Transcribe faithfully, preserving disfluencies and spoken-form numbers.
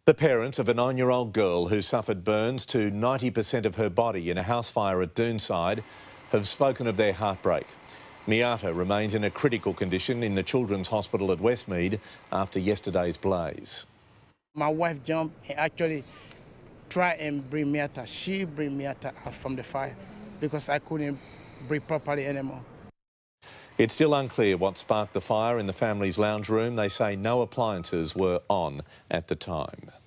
The parents of a nine-year-old girl who suffered burns to ninety percent of her body in a house fire at Doonside have spoken of their heartbreak. Miata remains in a critical condition in the Children's Hospital at Westmead after yesterday's blaze. My wife jumped and actually tried and bring Miata. She bring Miata out from the fire because I couldn't breathe properly anymore. It's still unclear what sparked the fire in the family's lounge room. They say no appliances were on at the time.